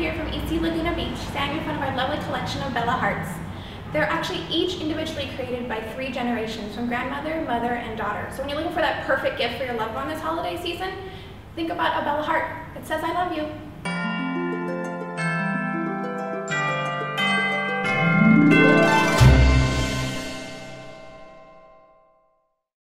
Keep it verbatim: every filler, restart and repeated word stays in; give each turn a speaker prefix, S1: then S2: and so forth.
S1: here from East Sea Laguna Beach, standing in front of our lovely collection of Bella hearts. They're actually each individually created by three generations, from grandmother, mother, and daughter. So when you're looking for that perfect gift for your loved one this holiday season, think about a Bella heart. It says, "I love you."